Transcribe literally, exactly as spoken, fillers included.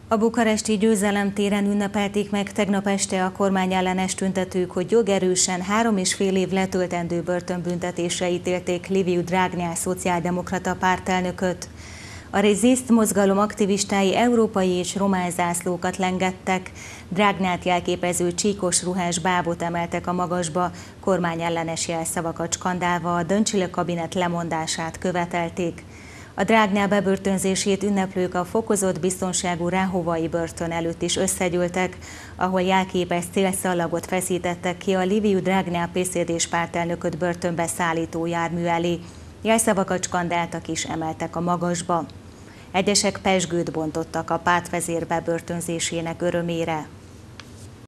A bukaresti Győzelem téren ünnepelték meg tegnap este a kormányellenes tüntetők, hogy jogerősen három és fél év letöltendő börtönbüntetésre ítélték Liviu Dragnea szociáldemokrata pártelnököt. A Resist mozgalom aktivistái európai és román zászlókat lengettek, Dragneát jelképező csíkos ruhás bábot emeltek a magasba, kormányellenes jelszavakat skandálva a Döncsile kabinet lemondását követelték. A Dragnea bebörtönzését ünneplők a fokozott biztonságú Ráhovai börtön előtt is összegyűltek, ahol jelképes célszallagot feszítettek ki a Liviu Dragnea pé cé dés pártelnököt börtönbe szállító jármű elé. Jelszavakat skandáltak és emeltek a magasba. Egyesek pezsgőt bontottak a pártvezér bebörtönzésének örömére.